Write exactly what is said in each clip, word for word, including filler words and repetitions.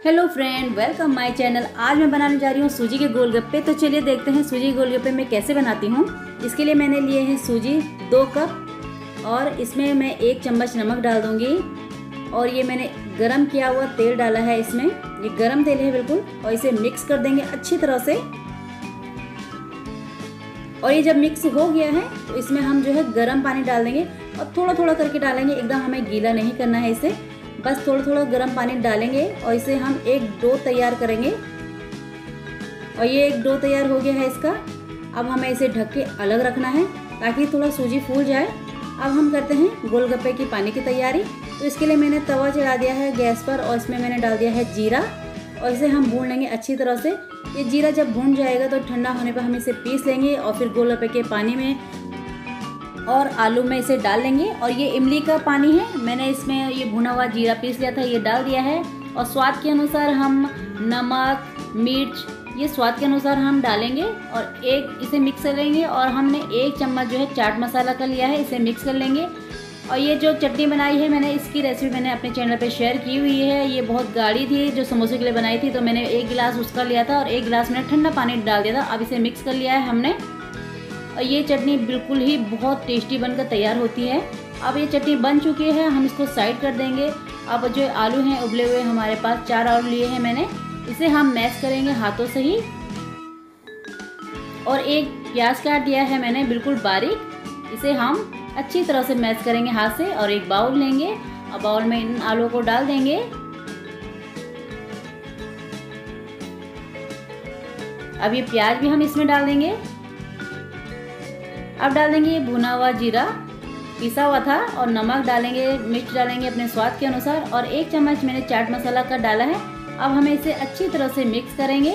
Hello friend, welcome my channel. आज मैं बनाने जा रही हूँ सूजी के गोलगप्पे। तो चलिए देखते हैं सूजी के गोलगप्पे मैं कैसे बनाती हूँ। इसके लिए मैंने लिए हैं सूजी दो कप और इसमें मैं एक चम्मच नमक डाल दूँगी। और ये मैंने गरम किया हुआ तेल डाला है इसमें, ये गरम तेल है बिल्कुल। और इसे मिक्स कर देंगे अच्छी तरह से। और ये जब मिक्स हो गया है तो इसमें हम जो है गरम पानी डाल देंगे और थोड़ा थोड़ा करके डालेंगे, एकदम हमें गीला नहीं करना है इसे, बस थोड़ा थोड़ा गर्म पानी डालेंगे और इसे हम एक डो तैयार करेंगे। और ये एक डो तैयार हो गया है इसका। अब हमें इसे ढक के अलग रखना है ताकि थोड़ा सूजी फूल जाए। अब हम करते हैं गोलगप्पे की पानी की तैयारी। तो इसके लिए मैंने तवा चढ़ा दिया है गैस पर और इसमें मैंने डाल दिया है जीरा और इसे हम भून लेंगे अच्छी तरह से। ये जीरा जब भून जाएगा तो ठंडा होने पर हम इसे पीस लेंगे और फिर गोलगप्पे के पानी में और आलू में इसे डाल लेंगे। और ये इमली का पानी है, मैंने इसमें ये भुना हुआ जीरा पीस लिया था, ये डाल दिया है। और स्वाद के अनुसार हम नमक, मिर्च, ये स्वाद के अनुसार हम डालेंगे और एक इसे मिक्स कर लेंगे। और हमने एक चम्मच जो है चाट मसाला का लिया है, इसे मिक्स कर लेंगे। और ये जो चटनी बनाई है मैंने, इसकी रेसिपी मैंने अपने चैनल पे शेयर की हुई है। ये बहुत गाढ़ी थी जो समोसे के लिए बनाई थी, तो मैंने एक गिलास उसका लिया था और एक गिलास मैंने ठंडा पानी डाल दिया था। अब इसे मिक्स कर लिया है हमने और ये चटनी बिल्कुल ही बहुत टेस्टी बनकर तैयार होती है। अब ये चटनी बन चुकी है, हम इसको साइड कर देंगे। अब जो आलू हैं उबले हुए हमारे पास चार आलू लिए हैं मैंने, इसे हम मैश करेंगे हाथों से ही। और एक प्याज काट दिया है मैंने बिल्कुल बारीक, इसे हम अच्छी तरह से मैश करेंगे हाथ से। और एक बाउल लेंगे और बाउल में इन आलू को डाल देंगे। अब ये प्याज भी हम इसमें डाल देंगे। अब डाल देंगे ये भुना हुआ जीरा पिसा हुआ था और नमक डालेंगे, मिर्च डालेंगे अपने स्वाद के अनुसार। और एक चम्मच मैंने चाट मसाला का डाला है। अब हमें इसे अच्छी तरह से मिक्स करेंगे।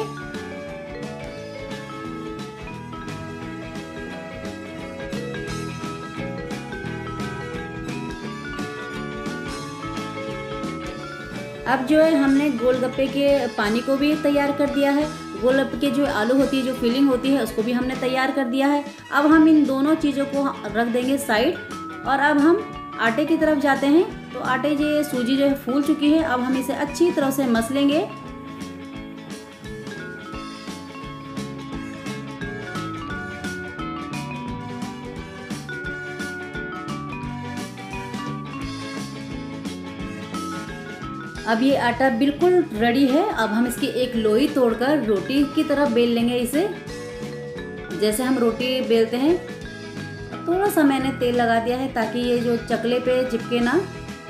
अब जो है हमने गोलगप्पे के पानी को भी तैयार कर दिया है। गोलगप्पे के जो आलू होती है, जो फिलिंग होती है, उसको भी हमने तैयार कर दिया है। अब हम इन दोनों चीज़ों को रख देंगे साइड। और अब हम आटे की तरफ जाते हैं। तो आटे जो सूजी जो है फूल चुकी है, अब हम इसे अच्छी तरह से मसलेंगे। अब ये आटा बिल्कुल रेडी है। अब हम इसकी एक लोई तोड़कर रोटी की तरह बेल लेंगे इसे, जैसे हम रोटी बेलते हैं। थोड़ा सा मैंने तेल लगा दिया है ताकि ये जो चकले पे चिपके ना।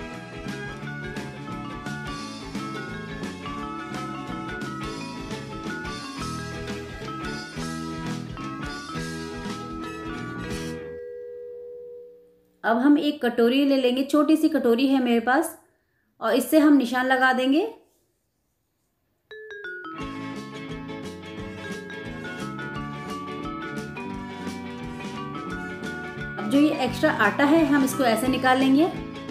अब हम एक कटोरी ले लेंगे, छोटी सी कटोरी है मेरे पास, और इससे हम निशान लगा देंगे। अब जो ये एक्स्ट्रा आटा है हम इसको ऐसे निकाल लेंगे।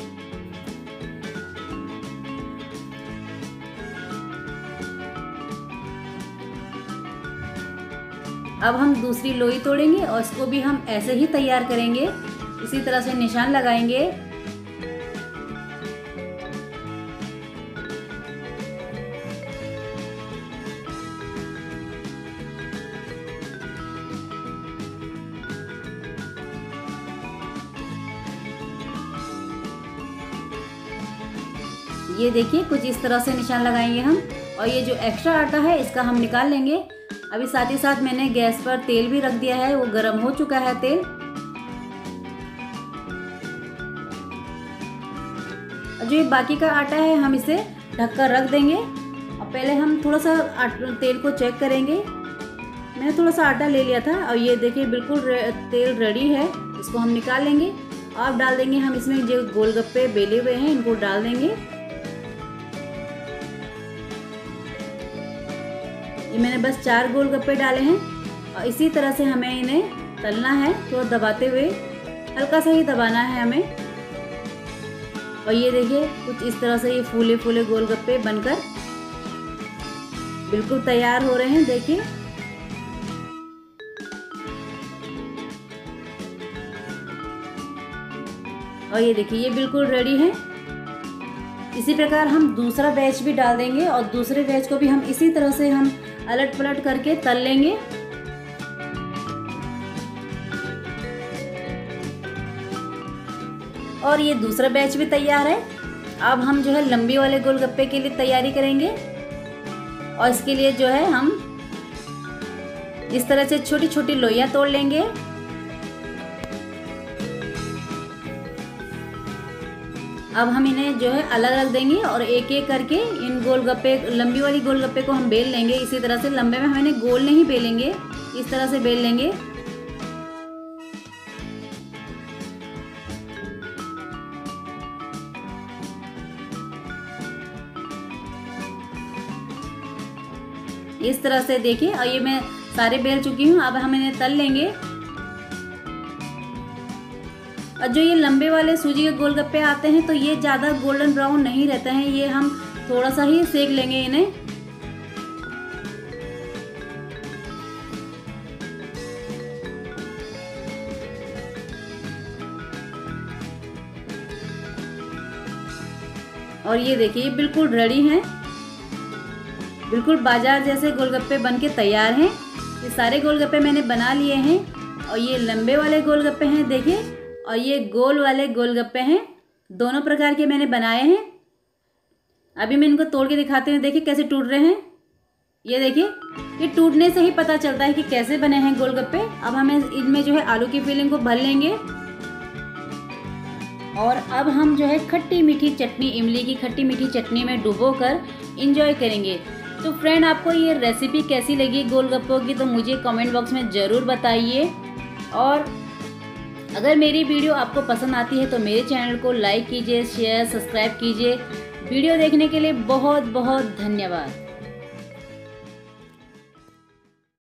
अब हम दूसरी लोई तोड़ेंगे और इसको भी हम ऐसे ही तैयार करेंगे, इसी तरह से निशान लगाएंगे। ये देखिए कुछ इस तरह से निशान लगाएंगे हम। और ये जो एक्स्ट्रा आटा है इसका हम निकाल लेंगे। अभी साथ ही साथ मैंने गैस पर तेल भी रख दिया है, वो गर्म हो चुका है तेल। जो ये बाकी का आटा है हम इसे ढककर रख देंगे। और पहले हम थोड़ा सा तेल को चेक करेंगे। मैंने थोड़ा सा आटा ले लिया था और ये देखिए बिल्कुल रे, तेल रेडी है। इसको हम निकाल लेंगे। अब डाल देंगे हम इसमें जो गोलगप्पे बेले हुए हैं, इनको डाल देंगे। ये मैंने बस चार गोलगप्पे डाले हैं और इसी तरह से हमें इन्हें तलना है, थोड़ा तो दबाते हुए, हल्का सा ही दबाना है हमें। और ये देखिए कुछ इस तरह से ये फूले फूले गोलगप्पे बनकर बिल्कुल तैयार हो रहे हैं, देखिए। और ये देखिए ये बिल्कुल रेडी है। इसी प्रकार हम दूसरा बैच भी डाल देंगे और दूसरे बैच को भी हम इसी तरह से हम अलट पलट करके तल लेंगे। और ये दूसरा बैच भी तैयार है। अब हम जो है लंबी वाले गोलगप्पे के लिए तैयारी करेंगे और इसके लिए जो है हम इस तरह से छोटी छोटी लोइयां तोड़ लेंगे। अब हम इन्हें जो है अलग रख देंगे और एक एक करके इन गोलगप्पे लंबी वाली गोलगप्पे को हम बेल लेंगे। इसी तरह से लंबे में हम इन्हें गोल नहीं बेलेंगे, इस तरह से बेल लेंगे। इस तरह से देखिए, और ये मैं सारे बेल चुकी हूँ। अब हम इन्हें तल लेंगे। और जो ये लंबे वाले सूजी के गोलगप्पे आते हैं तो ये ज़्यादा गोल्डन ब्राउन नहीं रहते हैं, ये हम थोड़ा सा ही सेक लेंगे इन्हें। और ये देखिए बिल्कुल रेडी हैं, बिल्कुल बाजार जैसे गोलगप्पे बनके तैयार हैं। ये सारे गोलगप्पे मैंने बना लिए हैं और ये लंबे वाले गोलगप्पे हैं देखिए, और ये गोल वाले गोलगप्पे हैं। दोनों प्रकार के मैंने बनाए हैं। अभी मैं इनको तोड़ के दिखाती हूँ, देखिए कैसे टूट रहे हैं। ये देखिए, ये टूटने से ही पता चलता है कि कैसे बने हैं गोलगप्पे। अब हमें इनमें जो है आलू की फिलिंग को भर लेंगे और अब हम जो है खट्टी मीठी चटनी, इमली की खट्टी मीठी चटनी में डुबो कर इंजॉय करेंगे। तो फ्रेंड, आपको ये रेसिपी कैसी लगी गोलगप्पों की तो मुझे कमेंट बॉक्स में ज़रूर बताइए। और अगर मेरी वीडियो आपको पसंद आती है तो मेरे चैनल को लाइक कीजिए, शेयर, सब्सक्राइब कीजिए। वीडियो देखने के लिए बहुत बहुत धन्यवाद।